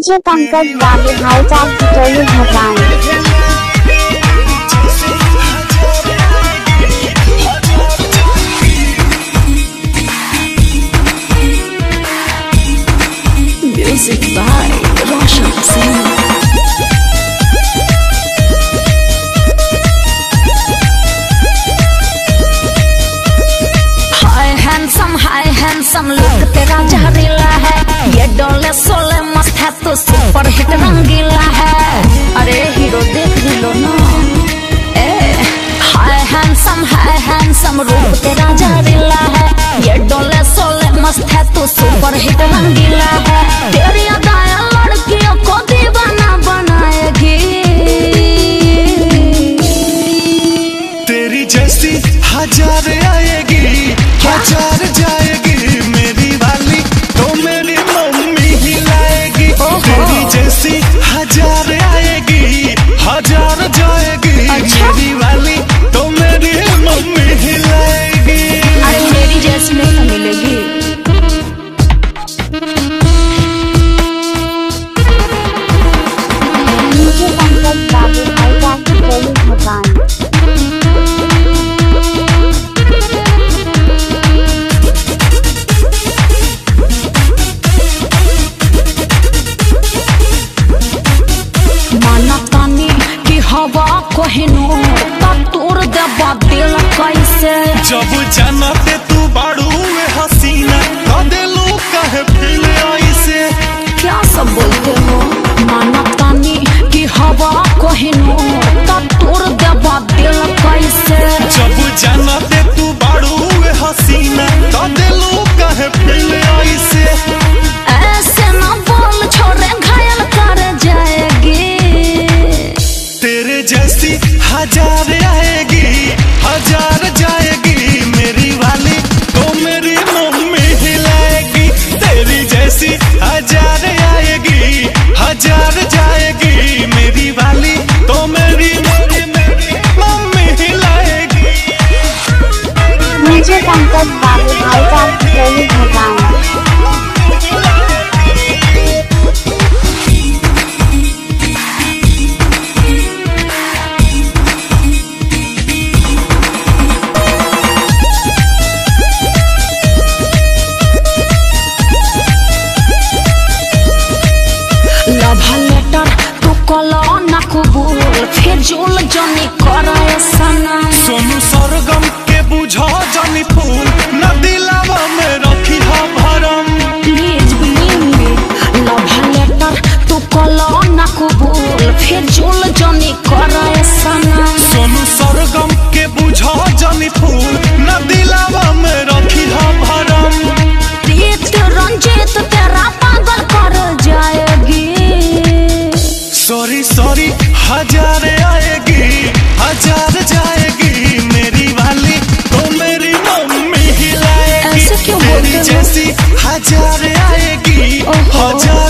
मुझे पंकज बाबू भाई साहब की भगवान। Music by Roshan Singh. Hi handsome look तेरा जहरीला है, ये डोले सोले मस्त है तो सुपर हिट रंगीला है। अरे हीरो देख भी लो ना। हाय हैंडसम रूप तेरा जहरीला है, ये डोले सोले मस्त है तो सुपर हिट रंगीला है। तेरी अदाएं लड़कियों को दीवाना बनाएगी, तेरी जैसी हजार आएगी हजार जाएगी, मेरी वाली तो मेरी मम्मी ही लाएगी। तेरी जैसी हजार आएगी हजार जाएगी, मेरी वाली तो मेरी मम्मी ही लाएगी। अरे मेरी जैसी नहीं ना मिलेगी। मुझे पंकज बाबू भाई साहब की भगवान। तोर देवा दिल कैसे, जब जानते तू बाड़ू हसीना तो दिलू कहे फिर ऐसे। क्या सब बोलते हो, माना तानी कि हवा कोहिनो तोर देवा दिल कैसे। जब जानते तू बाड़ू हसीना तो दिलू कहे फिर ऐसे। ऐसे ना बोल छोरे घायल कर जाएगी, तेरे जैसी हजार आएगी हजार जाएगी, मेरी वाली तो मेरी मम्मी ही लाएगी। तेरी जैसी हजार आएगी हजार जाएगी, मेरी वाली तो मेरी मम्मी ही लाएगी। मुझे पंकज बाबू भाई साहब की भगवान। फिजूल जनी करे सनम, सोनू सरगम के बुझा जनी फूल न दिलावा में रखी हा भरम। Please believe me, love letter तू कलो ना कबूल, फिजूल जनी करे सनम। सोनू सरगम के बुझा जनी फूल न दिलावा में रखी हा भरम। प्रीत रंजीत तेरा पागल कर जाएगी, सॉरी सॉरी हजार आएगी हजार जाएगी, मेरी वाली तो मेरी मम्मी ही लाएगी। ऐसे क्यों बोलते हो? तेरी जैसी हजार आएगी हजार